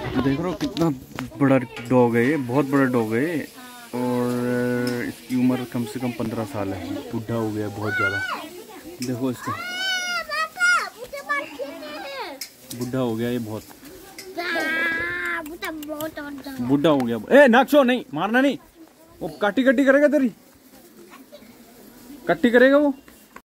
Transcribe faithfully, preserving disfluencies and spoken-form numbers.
देख रहे हो कितना बड़ा डॉग है ये, बहुत बड़ा डॉग है ये। और इसकी उम्र कम से कम पंद्रह साल है। बुढ़ा हो गया बहुत ज़्यादा। देखो इसको, बुढ़ा हो गया ये बहुत, बुढ़ा हो गया। ए नाक्षो नहीं मारना नहीं, वो काटी कट्टी करेगा, तेरी कट्टी करेगा वो।